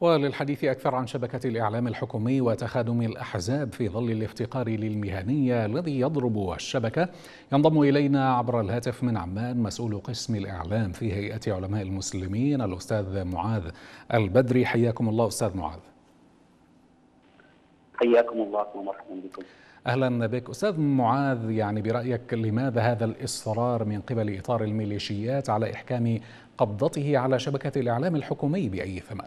وللحديث أكثر عن شبكة الإعلام الحكومي وتخادم الأحزاب في ظل الافتقار للمهنية الذي يضرب الشبكة، ينضم إلينا عبر الهاتف من عمان مسؤول قسم الإعلام في هيئة علماء المسلمين الأستاذ معاذ البدري. حياكم الله أستاذ معاذ. حياكم الله ومرحبا بكم. أهلا بك أستاذ معاذ، برأيك لماذا هذا الإصرار من قبل إطار الميليشيات على إحكام قبضته على شبكة الإعلام الحكومي بأي ثمن؟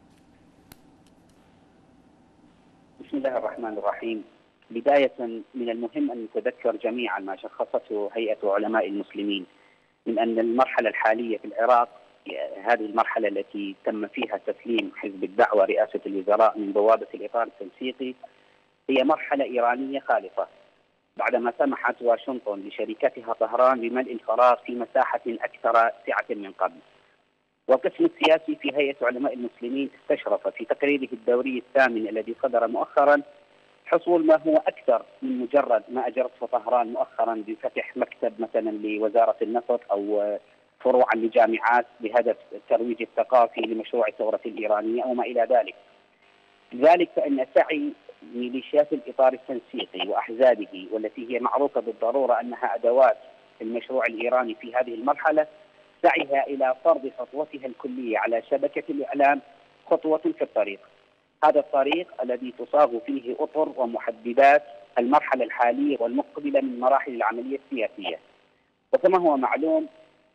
بسم الله الرحمن الرحيم. بداية من المهم أن نتذكر جميعا ما شخصته هيئة علماء المسلمين من أن المرحلة الحالية في العراق، هذه المرحلة التي تم فيها تسليم حزب الدعوة رئاسة الوزراء من بوابة الإطار التنسيقي، هي مرحلة إيرانية خالصة، بعدما سمحت واشنطن لشركتها طهران بملء الفراغ في مساحة أكثر سعة من قبل. والقسم السياسي في هيئة علماء المسلمين استشرف في تقريره الدوري الثامن الذي صدر مؤخرا حصول ما هو أكثر من مجرد ما أجرته طهران مؤخرا بفتح مكتب مثلا لوزارة النفط أو فروعا لجامعات بهدف الترويج الثقافي لمشروع الثورة الإيرانية أو ما إلى ذلك. لذلك فإن سعي ميليشيات الإطار التنسيقي وأحزابه، والتي هي معروفة بالضرورة أنها أدوات المشروع الإيراني في هذه المرحلة، سعيها إلى فرض خطوتها الكلية على شبكة الإعلام خطوة في الطريق. هذا الطريق الذي تصاغ فيه أطر ومحددات المرحلة الحالية والمقبلة من مراحل العملية السياسية. وكما هو معلوم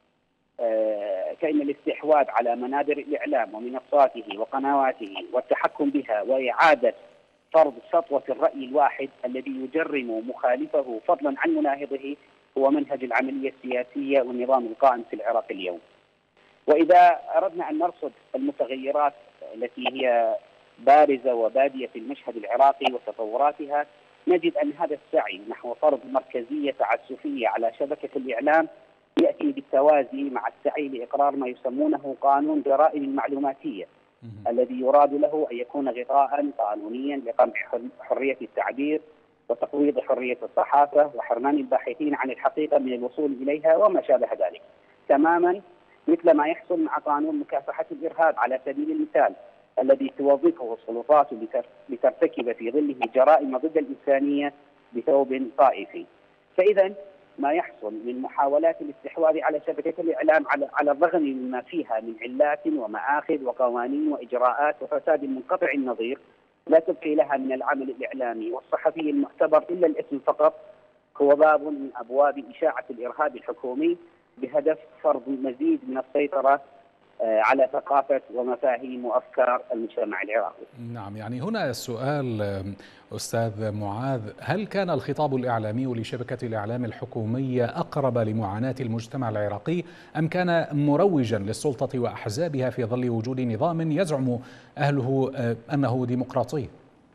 فإن الاستحواذ على منابر الإعلام ومنصاته وقنواته والتحكم بها وإعادة فرض سطوة الرأي الواحد الذي يجرم مخالفه فضلا عن مناهضه هو منهج العملية السياسية والنظام القائم في العراق اليوم. وإذا أردنا أن نرصد المتغيرات التي هي بارزة وبادية في المشهد العراقي وتطوراتها، نجد أن هذا السعي نحو فرض مركزية تعسفية على شبكة الإعلام يأتي بالتوازي مع السعي لإقرار ما يسمونه قانون جرائم المعلوماتية، الذي يراد له أن يكون غطاء قانونيا لقمع حرية التعبير وتقويض حرية الصحافة وحرمان الباحثين عن الحقيقة من الوصول إليها وما شابه ذلك، تماما مثل ما يحصل مع قانون مكافحة الإرهاب على سبيل المثال، الذي توظفه السلطات لترتكب في ظله جرائم ضد الإنسانية بثوب طائفي. فإذا ما يحصل من محاولات الاستحواذ على شبكة الإعلام على الرغم مما فيها من علات ومآخذ وقوانين وإجراءات وفساد منقطع النظير لا تبقي لها من العمل الإعلامي والصحفي المعتبر إلا الاسم فقط، هو باب من أبواب إشاعة الإرهاب الحكومي بهدف فرض مزيد من السيطرة على ثقافة ومفاهيم وأفكار المجتمع العراقي. نعم، هنا السؤال أستاذ معاذ، هل كان الخطاب الإعلامي لشبكة الإعلام الحكومية أقرب لمعاناة المجتمع العراقي أم كان مروجا للسلطة وأحزابها في ظل وجود نظام يزعم أهله أنه ديمقراطي؟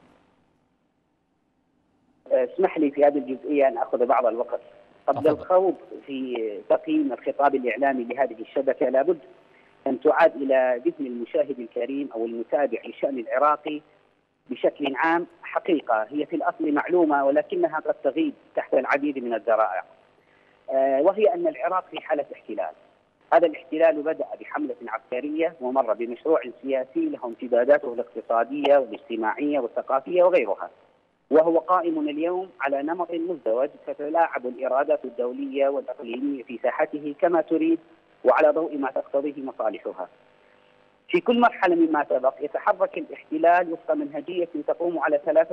اسمح لي في هذه الجزئية أن أخذ بعض الوقت. قبل الخوض في تقييم الخطاب الإعلامي لهذه الشبكة لابد أن تعاد إلى ذهن المشاهد الكريم أو المتابع للشأن العراقي بشكل عام حقيقة هي في الأصل معلومة ولكنها قد تغيب تحت العديد من الذرائع، وهي أن العراق في حالة احتلال. هذا الاحتلال بدأ بحملة عسكرية ومر بمشروع سياسي له امتداداته الاقتصادية والاجتماعية والثقافية وغيرها، وهو قائم اليوم على نمط مزدوج تتلاعب الإرادات الدولية والإقليمية في ساحته كما تريد وعلى ضوء ما تقتضيه مصالحها. في كل مرحلة مما سبق يتحرك الاحتلال وفق منهجية تقوم على ثلاث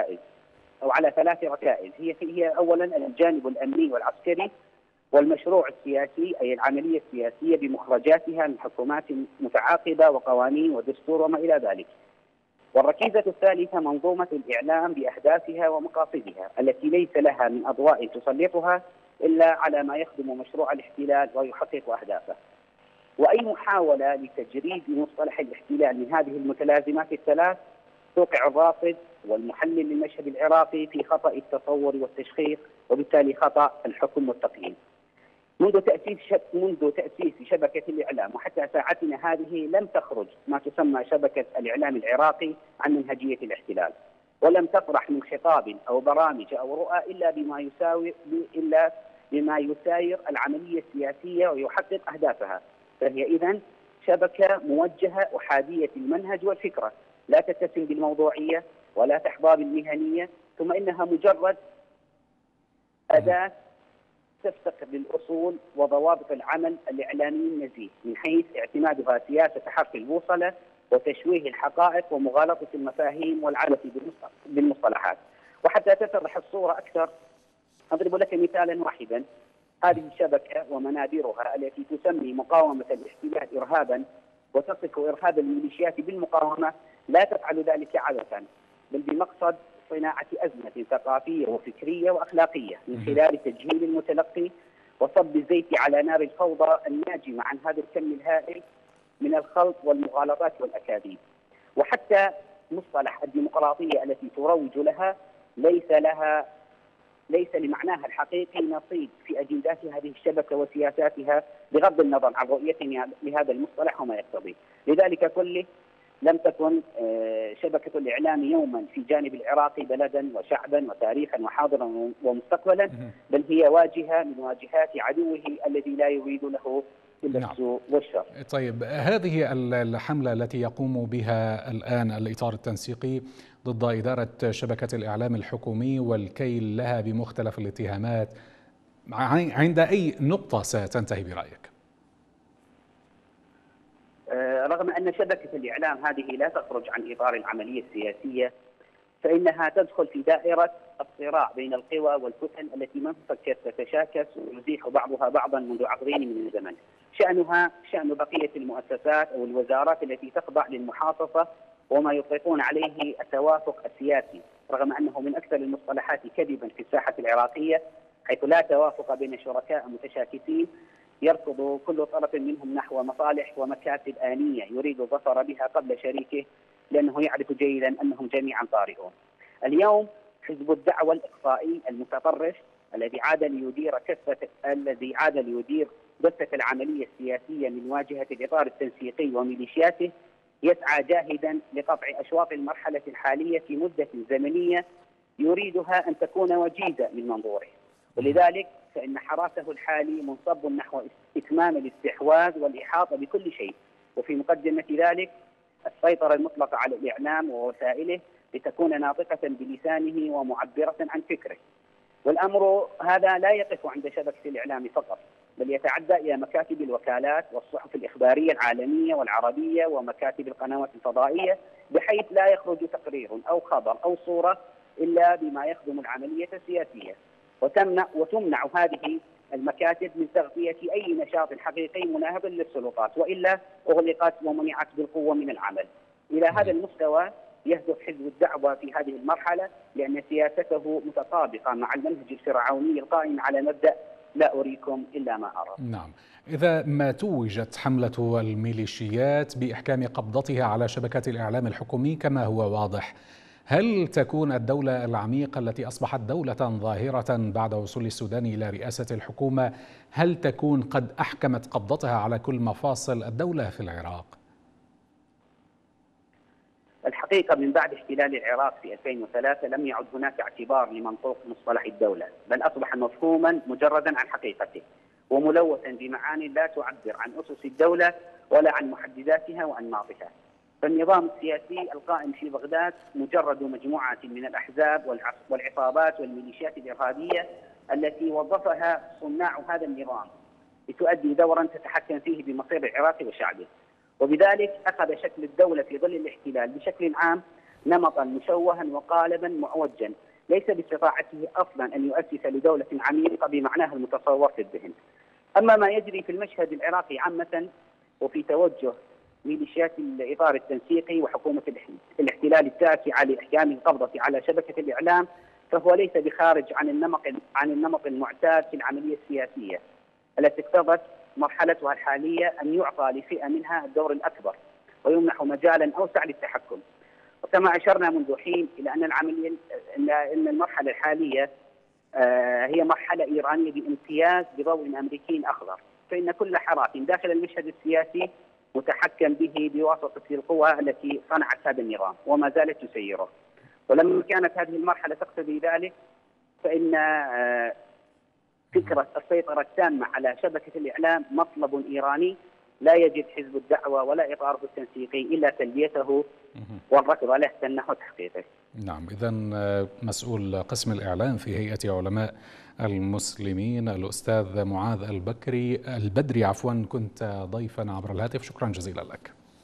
ركائز، هي أولا الجانب الأمني والعسكري، والمشروع السياسي أي العملية السياسية بمخرجاتها من حكومات متعاقبة وقوانين ودستور وما إلى ذلك، والركيزة الثالثة منظومة الإعلام بأهدافها ومقاصدها التي ليس لها من أضواء تسلطها إلا على ما يخدم مشروع الاحتلال ويحقق أهدافه. وأي محاولة لتجريد مصطلح الاحتلال من هذه المتلازمات الثلاث توقع الراصد والمحلل للمشهد العراقي في خطأ التصور والتشخيص وبالتالي خطأ الحكم والتقييم. منذ تأسيس شبكة الإعلام وحتى ساعتنا هذه لم تخرج ما تسمى شبكة الإعلام العراقي عن منهجية الاحتلال، ولم تطرح من خطاب أو برامج أو رؤى إلا بما يساير العملية السياسية ويحقق أهدافها، فهي إذن شبكة موجهة أحادية المنهج والفكرة، لا تتسم بالموضوعية ولا تحظى بالمهنية، ثم إنها مجرد أداة تفتقر للأصول وضوابط العمل الإعلامي النزيه، من حيث اعتمادها سياسة حرف البوصلة وتشويه الحقائق ومغالطة المفاهيم والعبث بالمصطلحات. وحتى تتضح الصورة أكثر أضرب لك مثالا واحدا. هذه الشبكة ومنابرها التي تسمي مقاومة الاحتلال إرهابا وتصف إرهاب الميليشيات بالمقاومة لا تفعل ذلك عبثا، بل بمقصد صناعة أزمة ثقافية وفكرية وأخلاقية من خلال تجهيل المتلقي وصب الزيت على نار الفوضى الناجمة عن هذا الكم الهائل من الخلط والمغالطات والأكاذيب. وحتى مصطلح الديمقراطية التي تروج لها ليس لمعناها الحقيقي نصيب في أجندات هذه الشبكة وسياساتها، بغض النظر عن رؤيتنا لهذا المصطلح وما يقتضيه. لذلك كله لم تكن شبكة الإعلام يوما في جانب العراقي بلدا وشعبا وتاريخا وحاضرا ومستقبلا، بل هي واجهة من واجهات عدوه الذي لا يريد له إلا السوء والشر. طيب، هذه الحملة التي يقوم بها الآن الإطار التنسيقي ضد إدارة شبكة الإعلام الحكومي والكيل لها بمختلف الاتهامات، عند أي نقطة ستنتهي برأيك؟ رغم أن شبكة الإعلام هذه لا تخرج عن إطار العملية السياسية، فإنها تدخل في دائرة الصراع بين القوى والكتل التي ما تفكر تتشاكس ويزيح بعضها بعضا منذ عقدين من الزمن. شأنها شأن بقية المؤسسات أو الوزارات التي تخضع للمحافظة وما يطلقون عليه التوافق السياسي، رغم أنه من أكثر المصطلحات كذبا في الساحة العراقية، حيث لا توافق بين شركاء متشاكسين يركض كل طرف منهم نحو مصالح ومكاسب آنية يريد الظفر بها قبل شريكه، لأنه يعرف جيدا أنهم جميعا طارئون. اليوم حزب الدعوة الإقصائي المتطرف الذي عاد ليدير دفة العملية السياسية من واجهة الإطار التنسيقي وميليشياته يسعى جاهدا لقطع أشواط المرحلة الحالية في مدة زمنية يريدها أن تكون وجيزة من منظوره، ولذلك فإن حراسه الحالي منصب نحو إتمام الاستحواذ والإحاطة بكل شيء، وفي مقدمة ذلك السيطرة المطلقة على الإعلام ووسائله لتكون ناطقة بلسانه ومعبرة عن فكره. والأمر هذا لا يقف عند شبكة الإعلام فقط، بل يتعدى إلى مكاتب الوكالات والصحف الإخبارية العالمية والعربية ومكاتب القنوات الفضائية، بحيث لا يخرج تقرير أو خبر أو صورة إلا بما يخدم العملية السياسية، وتمنع هذه المكاتب من تغطية أي نشاط حقيقي مناهض للسلطات، وإلا أغلقت ومنعت بالقوة من العمل. إلى هذا المستوى يهدف حزب الدعوة في هذه المرحلة، لأن سياسته متطابقة مع المنهج الفرعوني القائم على مبدأ لا أريكم إلا ما أرى. نعم، إذا ما توجت حملة الميليشيات بإحكام قبضتها على شبكة الإعلام الحكومي كما هو واضح، هل تكون الدولة العميقة التي أصبحت دولة ظاهرة بعد وصول السودان إلى رئاسة الحكومة، هل تكون قد أحكمت قبضتها على كل مفاصل الدولة في العراق؟ الحقيقة من بعد احتلال العراق في 2003 لم يعد هناك اعتبار لمنطوق مصطلح الدولة، بل أصبح مفهوما مجردا عن حقيقته وملوثا بمعاني لا تعبر عن أسس الدولة ولا عن محدداتها وأنماطها. فالنظام السياسي القائم في بغداد مجرد مجموعة من الأحزاب والعصابات والميليشيات الإرهابية التي وظفها صناع هذا النظام لتؤدي دورا تتحكم فيه بمصير العراق وشعبه، وبذلك أخذ شكل الدولة في ظل الاحتلال بشكل عام نمطا مشوها وقالبا معوجا ليس باستطاعته أصلا أن يؤسس لدولة عميقة بمعناها المتصور في الذهن. أما ما يجري في المشهد العراقي عامة وفي توجه ميليشيات الإطار التنسيقي وحكومة الاحتلال التاسعة لإحكام القبضة على شبكة الإعلام، فهو ليس بخارج عن النمط المعتاد في العملية السياسية التي اقتضت مرحلتها الحالية أن يعطى لفئة منها الدور الأكبر ويمنح مجالا أوسع للتحكم. وكما أشرنا منذ حين إلى أن المرحلة الحالية هي مرحلة إيرانية بامتياز بضوء أمريكي أخضر، فإن كل حراك داخل المشهد السياسي متحكم به بواسطة القوى التي صنعت هذا النظام وما زالت تسيره. ولما كانت هذه المرحلة تقتضي ذلك، فإن فكرة السيطرة التامة على شبكة الإعلام مطلب إيراني لا يجد حزب الدعوة ولا إطاره التنسيقي إلا تلبيته والركض له نحو تحقيقه. نعم، إذن مسؤول قسم الإعلام في هيئة علماء المسلمين الأستاذ معاذ البدري كنت ضيفا عبر الهاتف، شكرا جزيلا لك.